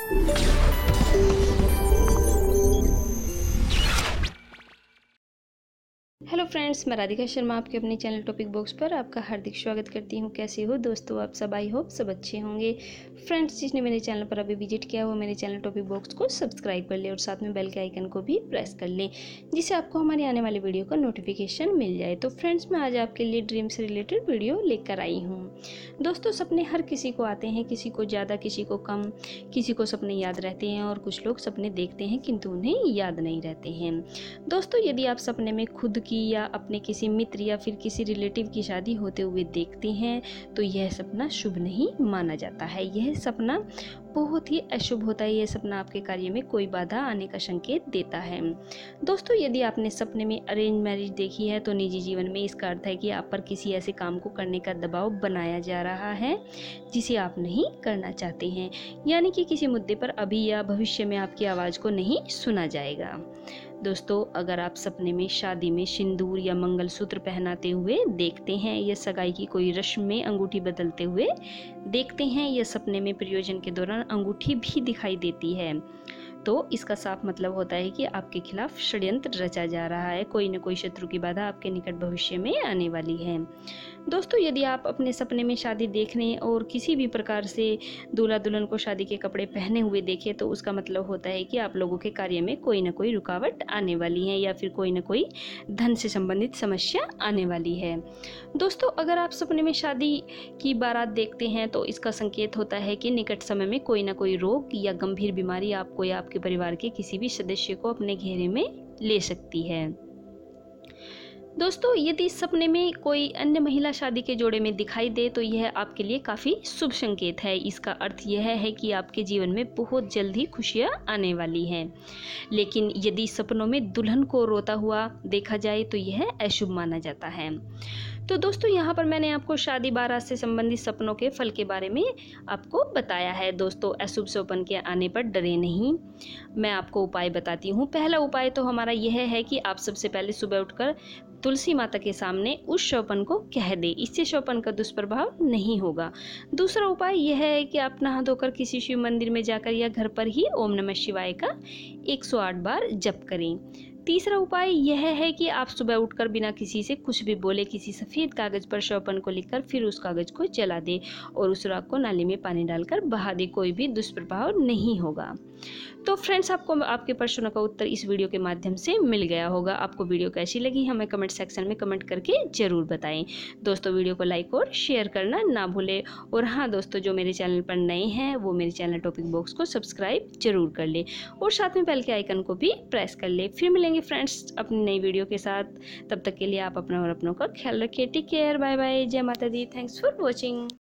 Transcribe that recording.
Hello friends, मैं राधिका शर्मा आपके अपने चैनल टॉपिक बॉक्स पर आपका हार्दिक स्वागत करती हूँ। कैसे हो दोस्तों आप सब? आई होप सब अच्छे होंगे। फ्रेंड्स, जिसने मेरे चैनल पर अभी विजिट किया वो मेरे चैनल टॉपिक बॉक्स को सब्सक्राइब कर ले और साथ में बेल के आइकन को भी प्रेस कर लें, जिससे आपको हमारी आने वाली वीडियो का नोटिफिकेशन मिल जाए। तो फ्रेंड्स, मैं आज आपके लिए ड्रीम से रिलेटेड वीडियो लेकर आई हूँ। दोस्तों, सपने हर किसी को आते हैं, किसी को ज़्यादा, किसी को कम, किसी को सपने याद रहते हैं और कुछ लोग सपने देखते हैं किंतु उन्हें याद नहीं रहते हैं। दोस्तों, यदि आप सपने में खुद की या अपने किसी मित्र या फिर किसी रिलेटिव की शादी होते हुए देखते हैं तो यह सपना शुभ नहीं माना जाता है। यह सपना बहुत ही अशुभ होता है। यह सपना आपके कार्य में कोई बाधा आने का संकेत देता है। दोस्तों, यदि आपने सपने में अरेंज मैरिज देखी है तो निजी जीवन में इसका अर्थ है कि आप पर किसी ऐसे काम को करने का दबाव बनाया जा रहा है जिसे आप नहीं करना चाहते हैं, यानी कि किसी मुद्दे पर अभी या भविष्य में आपकी आवाज़ को नहीं सुना जाएगा। दोस्तों, अगर आप सपने में शादी में सिंदूर या मंगलसूत्र पहनाते हुए देखते हैं या सगाई की कोई रस्म में अंगूठी बदलते हुए देखते हैं या सपने में प्रयोजन के दौरान अंगूठी भी दिखाई देती है तो इसका साफ मतलब होता है कि आपके खिलाफ षड्यंत्र रचा जा रहा है। कोई न कोई शत्रु की बाधा आपके निकट भविष्य में आने वाली है। दोस्तों, यदि आप अपने सपने में शादी देखने और किसी भी प्रकार से दूल्हा दुल्हन को शादी के कपड़े पहने हुए देखें तो उसका मतलब होता है कि आप लोगों के कार्य में कोई न कोई रुकावट आने वाली है या फिर कोई न कोई धन से संबंधित समस्या आने वाली है। दोस्तों, अगर आप सपने में शादी की बारात देखते हैं तो इसका संकेत होता है कि निकट समय में कोई न कोई रोग या गंभीर बीमारी आपको या आपके परिवार के किसी भी सदस्य को अपने घेरे में ले सकती है। दोस्तों, यदि सपने में कोई अन्य महिला शादी के जोड़े में दिखाई दे तो यह आपके लिए काफ़ी शुभ संकेत है। इसका अर्थ यह है कि आपके जीवन में बहुत जल्द ही खुशियाँ आने वाली हैं। लेकिन यदि सपनों में दुल्हन को रोता हुआ देखा जाए तो यह अशुभ माना जाता है। तो दोस्तों, यहाँ पर मैंने आपको शादी बारात से संबंधित सपनों के फल के बारे में आपको बताया है। दोस्तों, अशुभ सपन के आने पर डरे नहीं। मैं आपको उपाय बताती हूँ। पहला उपाय तो हमारा यह है कि आप सबसे पहले सुबह उठकर तुलसी माता के सामने उस शौपन को कह दे। इससे शौपन का दुष्प्रभाव नहीं होगा। दूसरा उपाय यह है कि आप नहा धोकर किसी शिव मंदिर में जाकर या घर पर ही ओम नमः शिवाय का 108 बार जप करें। तीसरा उपाय यह है कि आप सुबह उठकर बिना किसी से कुछ भी बोले किसी सफ़ेद कागज़ पर शौपन को लिखकर फिर उस कागज़ को जला दे और उस राख को नाली में पानी डालकर बहा दे। कोई भी दुष्प्रभाव नहीं होगा। तो फ्रेंड्स, आपको आपके प्रश्नों का उत्तर इस वीडियो के माध्यम से मिल गया होगा। आपको वीडियो कैसी लगी हमें कमेंट सेक्शन में कमेंट करके ज़रूर बताएं। दोस्तों, वीडियो को लाइक और शेयर करना ना भूलें। और हाँ दोस्तों, जो मेरे चैनल पर नए हैं वो मेरे चैनल टॉपिक बॉक्स को सब्सक्राइब जरूर कर ले और साथ में बेल के आइकन को भी प्रेस कर ले। फिर मिलेंगे फ्रेंड्स अपनी नई वीडियो के साथ। तब तक के लिए आप अपना और अपनों का ख्याल रखिए। टेक केयर, बाय बाय, जय माता दी, थैंक्स फॉर वॉचिंग।